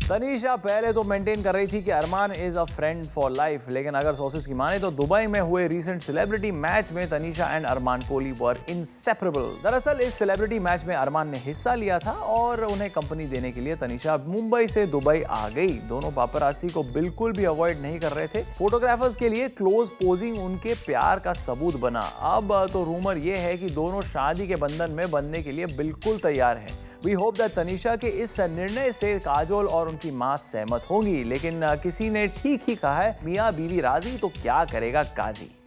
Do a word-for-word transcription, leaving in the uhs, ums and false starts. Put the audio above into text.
तनीषा पहले तो मेंटेन कर रही थी कि Armaan is a friend for life, लेकिन अगर सोर्सेज की माने तो दुबई में हुए रीसेंट सेलिब्रिटी मैच में Tanisha and Armaan Kohli were inseparable. दरअसल इस सेलिब्रिटी मैच में अरमान ने हिस्सा लिया था और उन्हें कंपनी देने के लिए तनीषा मुंबई से दुबई आ गई। दोनों पापरात्सी को बिल्कुल भी अवॉइड नहीं कर रहे थे। फोटोग्राफर्स के लिए क्लोज पोजिंग उनके प्यार का सबूत बना। अब तो रूमर यह है कि दोनों शादी के बंधन में बंधने के लिए बिल्कुल तैयार हैं। वी होप दैट तनीषा के इस निर्णय से काजोल और उनकी मां सहमत होंगी, लेकिन किसी ने ठीक ही कहा है, मियां बीवी राजी तो क्या करेगा काजी।